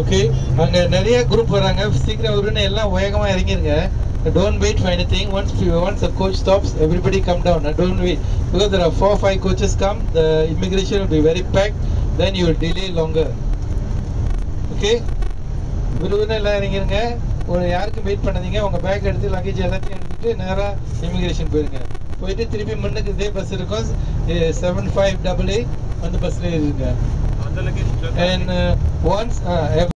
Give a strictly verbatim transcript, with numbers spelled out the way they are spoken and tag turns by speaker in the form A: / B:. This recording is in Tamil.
A: ஓகே, அங்கே நிறைய குரூப் வராங்க. சீக்கிரம் உடனே எல்லாம் வேகமாக இறங்கிருங்க. Don't wait for anything. Once once the coach stops, everybody come down. Don't wait because there are four five coaches come. The immigration will be very packed. Then you will delay longer. Okay. விருதுன்னு எல்லாம் இறங்கிருங்க. ஒரு யாருக்கும் வெயிட் பண்ணாதீங்க. உங்கள் பேக் எடுத்து லக்கேஜ் எல்லாத்தையும் எடுத்துட்டு நேராக இமிகிரேஷன் போயிருங்க. போயிட்டு திருப்பி முன்னுக்கு இதே பஸ் இருக்கும், செவன் ஃபைவ் டபுள் எயிட் அந்த பஸ்ல இருங்க. And uh, once uh,